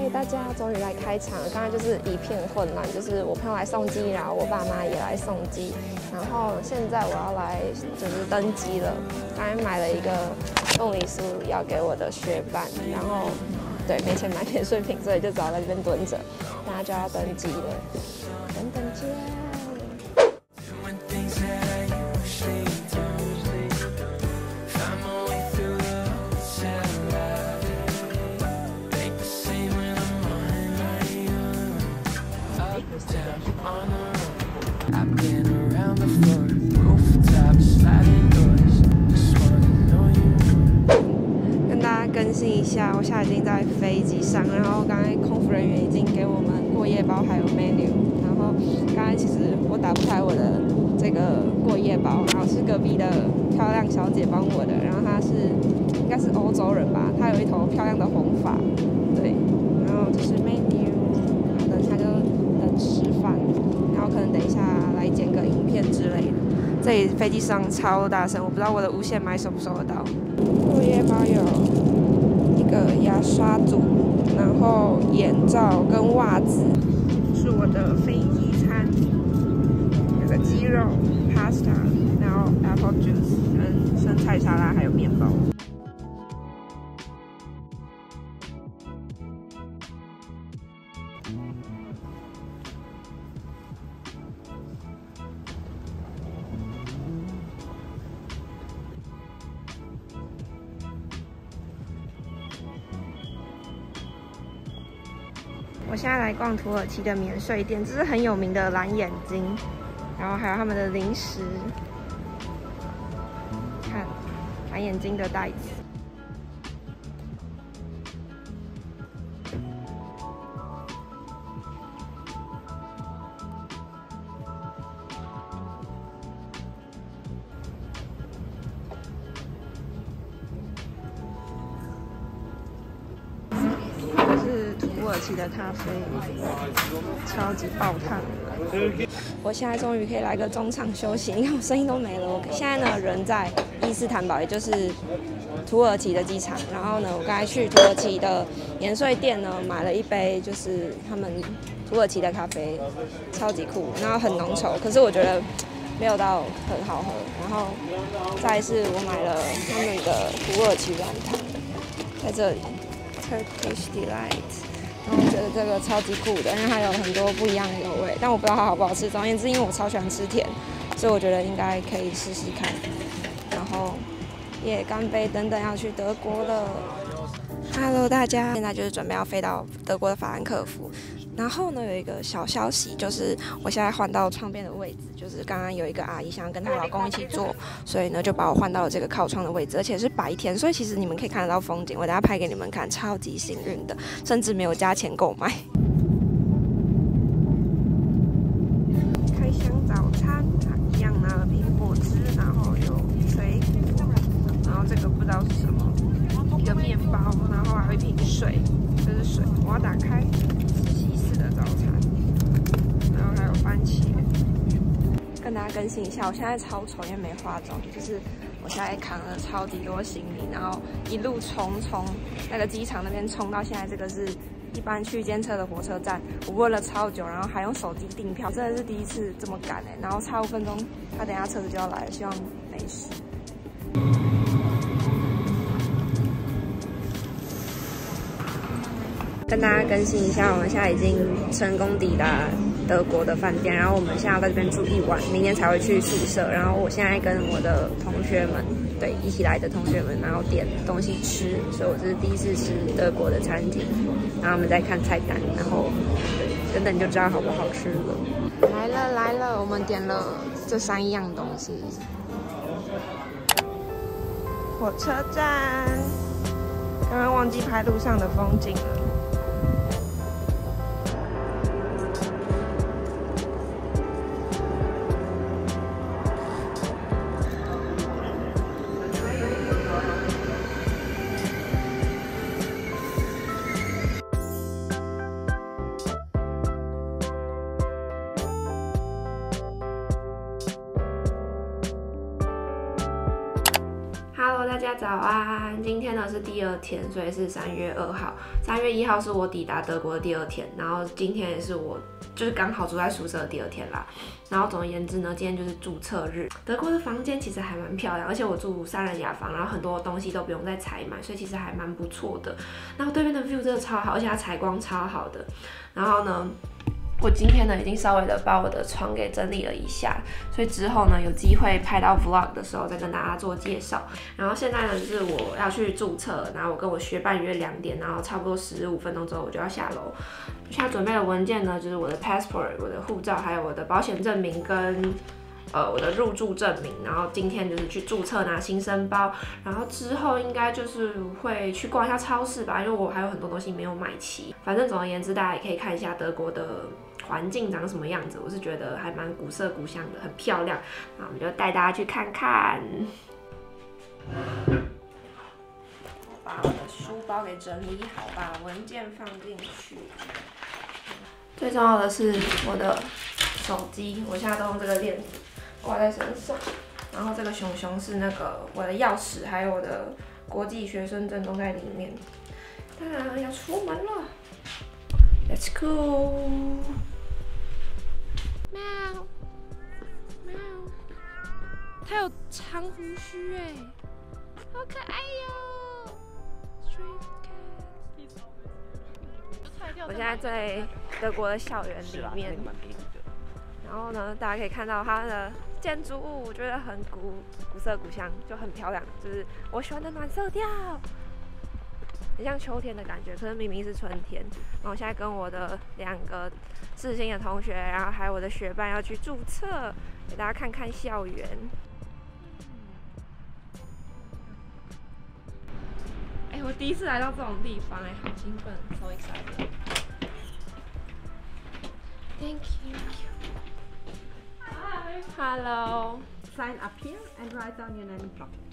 大家终于来开场了，刚才就是一片混乱，就是我朋友来送机，然后我爸妈也来送机，然后现在我要来就是登机了。刚才买了一个凤梨酥要给我的学伴，然后对没钱买免税品，所以就只好在这边蹲着，大家就要登机了，等见。 跟大家更新一下，我现在已经在飞机上，然后刚才空服人员已经给我们过夜包还有 menu， 然后刚才其实我打不开我的这个过夜包，然后是隔壁的漂亮小姐帮我的，然后她是应该是欧洲人吧，她有一头漂亮的红发，对，然后这是 menu， 然后等一下就等吃饭，然后可能等一下来剪个影片之类的。 这里飞机上超大声，我不知道我的无线麦收不收得到。过夜包有一个牙刷组，然后眼罩跟袜子，是我的飞机餐，有个鸡肉 pasta， 然后 apple juice 跟生菜沙拉，还有面包。 我现在来逛土耳其的免税店，这是很有名的蓝眼睛，然后还有他们的零食，看蓝眼睛的袋子。土耳其的咖啡超级爆烫。我现在终于可以来个中场休息，你看我声音都没了。我现在呢人在伊斯坦堡，也就是土耳其的机场。然后呢，我刚才去土耳其的免税店呢买了一杯就是他们土耳其的咖啡，超级酷，然后很浓稠，可是我觉得没有到很好喝。然后再是我买了他们的土耳其软糖，在这里。 Turkish Delight， 然后我觉得这个超级酷的，因为它有很多不一样的口味，但我不知道它好不好吃。总而言之，因为我超喜欢吃甜，所以我觉得应该可以试试看。然后也干杯，等等要去德国了。Hello， 大家，现在就是准备要飞到德国的法兰克福。然后呢，有一个小消息，就是我现在换到窗边的位置，就是刚刚有一个阿姨想要跟她老公一起坐，所以呢就把我换到了这个靠窗的位置，而且是白天，所以其实你们可以看得到风景。我等下拍给你们看，超级幸运的，甚至没有加钱购买。开箱早餐，一样拿了苹果汁，然后有水果，然后这个不知道是什么，一个面包，然后还有一瓶水，这是水，我要打开。 的早餐，然后还有番茄。跟大家更新一下，我现在超丑，因为没化妆。就是我现在扛了超级多行李，然后一路从那个机场那边冲到现在这个是一般区间车的火车站。我问了超久，然后还用手机订票，真的是第一次这么赶哎。然后差5分钟，他等一下车子就要来了，希望没事。 跟大家更新一下，我们现在已经成功抵达德国的饭店，然后我们现在要在这边住1晚，明天才会去宿舍。然后我现在跟我的同学们，对一起来的同学们，然后点东西吃，所以我是第一次吃德国的餐厅。然后我们再看菜单，然后对，等等就知道好不好吃了。来了，我们点了这3样东西。火车站，刚刚忘记拍路上的风景了。 大家早安！今天呢是第2天，所以是3月2号。3月1号是我抵达德国的第2天，然后今天也是我就是刚好住在宿舍的第2天啦。然后总而言之呢，今天就是注册日。德国的房间其实还蛮漂亮，而且我住3人雅房，然后很多东西都不用再采买，所以其实还蛮不错的。然后对面的 view 真的超好，而且它采光超好的。然后呢，我今天呢已经稍微的把我的床给整理了一下，所以之后呢有机会拍到 vlog 的时候再跟大家做介绍。然后现在呢就是我要去注册，然后我跟我学伴约2点，然后差不多15分钟之后我就要下楼。现在准备的文件呢就是我的 passport、我的护照，还有我的保险证明跟我的入住证明。然后今天就是去注册拿新生包，然后之后应该就是会去逛一下超市吧，因为我还有很多东西没有买齐。反正总而言之，大家也可以看一下德国的环境长什么样子，我是觉得还蛮古色古香的，很漂亮。那我们就带大家去看看。我把我的书包给整理好，把文件放进去。最重要的是我的手机，我现在都用这个链子挂在身上。然后这个熊熊是那个我的钥匙，还有我的国际学生证都在里面。当然要出门了 ，Let's go！ 喵喵，它有长胡须哎，好可爱哟 ！Stray cat。我现在在德国的校园里面，然后呢，大家可以看到它的建筑物，我觉得很古色古香，就很漂亮，就是我喜欢的暖色调，很像秋天的感觉，可是明明是春天。然后我现在跟我的2个世新的同学，然后还有我的学伴要去注册，给大家看看校园。我第一次来到这种地方，好兴奋 ，so excited。Thank you. Hi. Hello. Sign up here and write down your name and block it.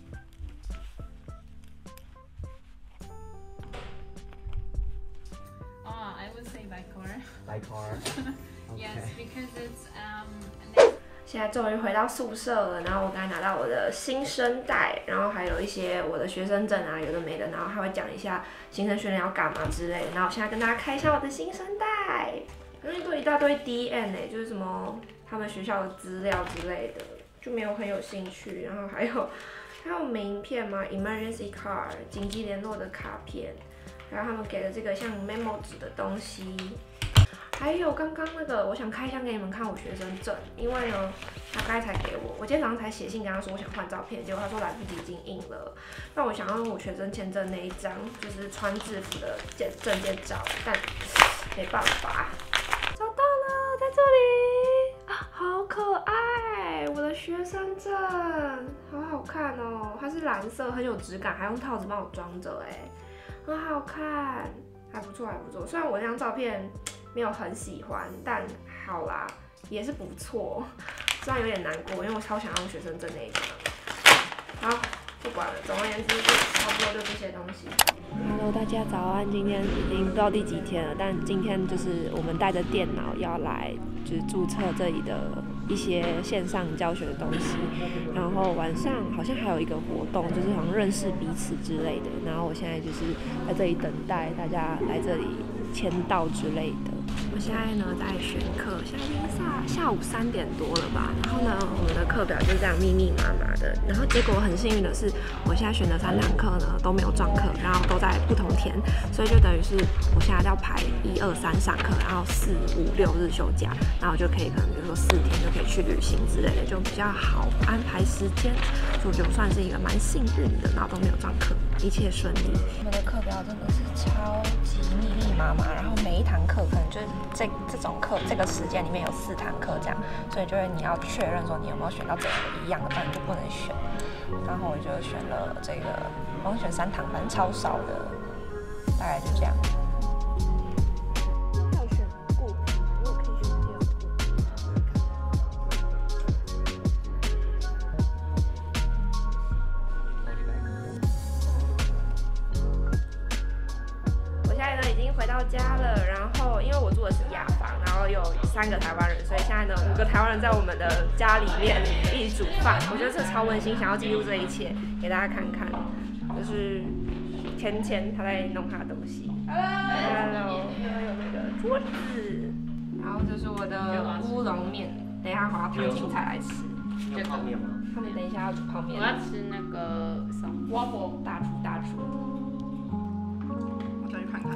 I would say by car. By car. Yes, because it's next. 现在终于回到宿舍了，然后我刚才拿到我的新生袋，然后还有一些我的学生证啊，有的没的，然后还会讲一下新生训练要干嘛之类的。然后我现在跟大家开一下我的新生袋，因为都一大堆 DN 就是什么他们学校的资料之类的，就没有很有兴趣。然后还有名片嘛 ，emergency card 紧急联络的卡片，还有他们给的这个像 memo 纸的东西。还有刚刚那个，我想开箱给你们看我学生证，因为呢，他刚才给我，我今天早上才写信跟他说我想换照片，结果他说来不及，已经印了。那我想要用我学生签证那一张，就是穿制服的证件照，但没办法。找到了，在这里啊，好可爱！我的学生证，好好看哦，它是蓝色，很有质感，还用套子帮我装着，很好看，还不错，还不错。虽然我那张照片没有很喜欢，但好啦，也是不错。虽然有点难过，因为我超想要用学生证那一张。好，不管了，总而言之，差不多就这些东西。Hello， 大家早安！今天已经不知道第几天了，但今天就是我们带着电脑要来，就是注册这里的一些线上教学的东西。然后晚上好像还有一个活动，就是好像认识彼此之类的。然后我现在就是在这里等待大家来这里签到之类的。我现在呢在选课，现在已经下午3点多了吧。然后呢，我们的课表就这样密密麻麻的。然后结果很幸运的是，我现在选的3堂课呢都没有撞课，然后都在不同天，所以就等于是我现在要排1、2、3上课，然后4、5、6日休假，然后就可以可能比如说4天就可以去旅行之类的，就比较好安排时间。所以我觉得我算是一个蛮幸运的，然后都没有撞课，一切顺利。我们的课表真的是超级密密麻麻，然后每一堂课可能就是这种课这个时间里面有4堂课这样，所以就是你要确认说你有没有选到整个一样的，不然就不能选。然后我就选了这个，我选3堂，反正超少的，大概就这样。要选过，我可以选第2个。我现在呢已经回到家了，然后因为我住的是雅房，然后有3个台湾人，所以现在呢5个台湾人在我们的家里面一起煮饭，我觉得这超温馨，想要记录这一切给大家看看。就是芊芊她在弄她的东西 ，Hello， 然后有那个桌子，然后这是我的乌龙面，等一下我要烫青菜来吃。 有泡面吗？ 他们等一下要煮泡面。 我要吃那个什么 waffle 大厨。我再去看看。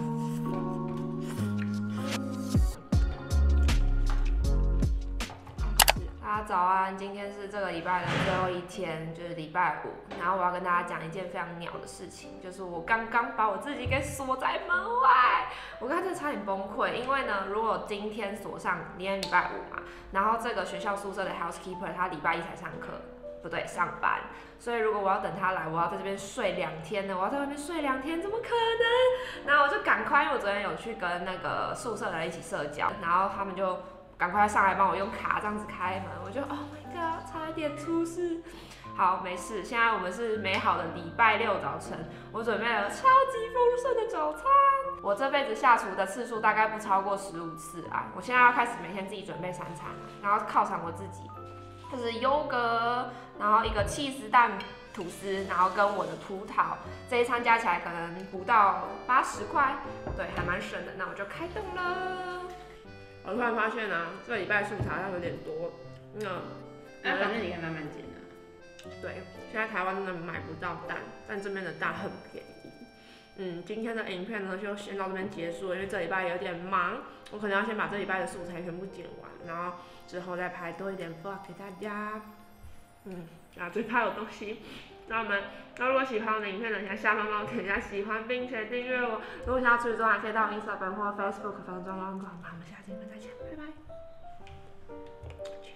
大家早安，今天是这个礼拜的最后一天，就是礼拜5。然后我要跟大家讲一件非常鸟的事情，就是我刚刚把我自己给锁在门外。我刚才真的差点崩溃，因为呢，如果今天锁上，今天礼拜5嘛，然后这个学校宿舍的 housekeeper 他礼拜1才上课，不对，上班。所以如果我要等他来，我要在这边睡2天呢，我要在外面睡2天，怎么可能？然后我就赶快，因为我昨天有去跟那个宿舍的人一起社交，然后他们就赶快上来帮我用卡这样子开门，我就 Oh my god， 差一点出事。好，没事，现在我们是美好的礼拜6早晨，我准备了超级丰盛的早餐。我这辈子下厨的次数大概不超过15次啊，我现在要开始每天自己准备3餐，然后犒赏我自己，就是优格，然后一个起司蛋吐司，然后跟我的葡萄，这一餐加起来可能不到80块，对，还蛮省的。那我就开动了。我突然发现啊，这礼拜素材好像有点多， 反正你可以慢慢剪啊。 对，现在台湾真的买不到蛋，但这边的蛋很便宜。今天的影片呢就先到这边结束了，因为这礼拜有点忙，我可能要先把这礼拜的素材全部剪完，然后之后再拍多一点 vlog 给大家。然后最怕有东西。那如果喜欢我的影片呢，请在下方帮我点一下喜欢，并且订阅我。如果想要持续做，还可以到 Instagram 或 Facebook 分钟乱逛。那我们下期影片再见，拜拜。